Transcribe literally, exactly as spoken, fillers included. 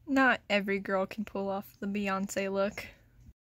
Not every girl can pull off the Beyoncé look.